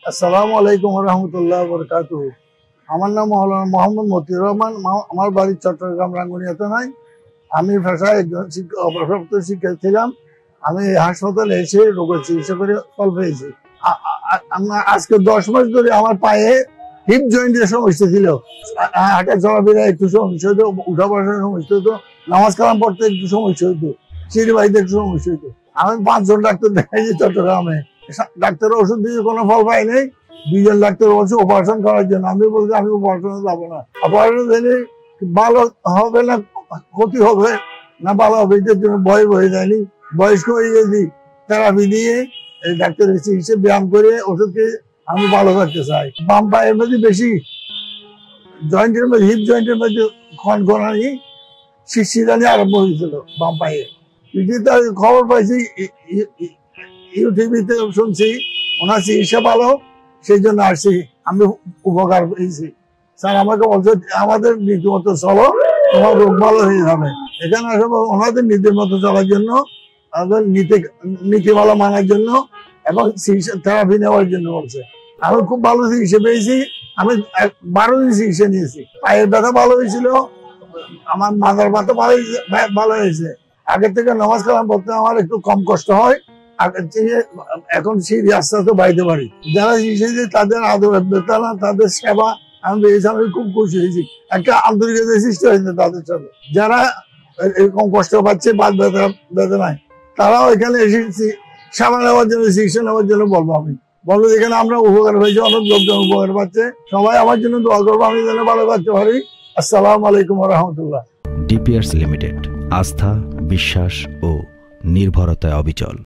আসসালামু আলাইকুম রহমতুল্লাহ বরকাতুহু। আমার নাম মাওলানা মোহাম্মদ মতিউর রহমান। আমার বাড়ি চট্টগ্রাম রাঙ্গুনিয়া থানায়। আমি পেশায় একজন অবসরপ্রাপ্ত শিক্ষক ছিলাম। আমি এই হাসপাতালে এসে রোগের চিকিৎসা করে ফল পেয়েছি। আজকে 10 মাস ধরে আমার পায়ে হিপ জয়েন্টের সমস্যা ছিল। হাঁটা চলাফেরা একটু সমস্যা হতো, উঠা বসার সমস্যা হতো, নামাজ কালাম পড়তে একটু সমস্যা হতো, সিঁড়ি বাড়িতে একটু সমস্যা হতো। আমি 5 জন ডাক্তার দেখাইছি চট্টগ্রামে। ডাক্তারের ওষুধ দিয়ে কোনো ফল পাই নাই। 2 জন ডাক্তার বলছে অপারেশন করার জন্য। আমি বলছি আমি অপারেশনে যাবো না। অপারেশন দিলে ভালো হবে না ক্ষতি হবে না ভালো হবে, এটার জন্য ভয় হয়ে যায়নি। বয়স্ক হয়ে গেছি, থেরাপি দিয়ে ডাক্তারের চিকিৎসা ব্যায়াম করে ওষুধ খেয়ে আমি ভালো থাকতে চাই। বাম পায়ের মধ্যে বেশি জয়েন্টের মধ্যে হিপ জয়েন্টের মধ্যে খনখনানি শিরশিরানি আরম্ভ হয়েছিল বাম পায়ে। খবর পাইছি ইউটিভিতে, শুনছি ওনার চিকিৎসা ভালো, সেই জন্য আসছি। আমি উপকার পেয়েছি। স্যার আমাকে বলছে আমাদের নীতি মতো চলো, তোমার রোগ ভালো হয়ে যাবে। এখানে আসলে ওনাদের নীতির মতো চলার জন্য, আমাদের নীতিমালা মানার জন্য এবং চিকিৎসা থেরাপি নেওয়ার জন্য বলছে। আমি খুব ভালো চিকিৎসা পেয়েছি। আমি 12 দিন চিকিৎসা নিয়েছি। পায়ের ব্যথা ভালো হয়েছিল, আমার মাথার ব্যথা ভালো হয়েছে। আগের থেকে নামাজ কালাম পড়তে আমার একটু কম কষ্ট হয়। আগের থেকে এখন সিঁড়ি আস্তে আস্তে বাইতে পারি। যারা শিখেছে তাদের আদর বেতনা, তাদের সেবা আমি পেয়েছি। আমি খুব খুশি হয়েছি। একটা আন্তরিকতা সৃষ্টি হয়েছে তাদের সাথে। যারা এরকম কষ্ট পাচ্ছে বাদ বেদনায়, তারাও এখানে এসেছি সেবা নেওয়ার জন্য, চিকিৎসা নেওয়ার জন্য বলবো। আমি বলবো এখানে আমরা উপকার হয়েছি, অনেক লোকজন উপকার পাচ্ছে। সবাই আমার জন্য দোয়া করবো, আমি যেন ভালো থাকতে পারি। আসসালামু আলাইকুম রহমতুল্লাহ। ডিপিআরস লিমিটেড, আস্থা, বিশ্বাস ও নির্ভরতায় অবিচল।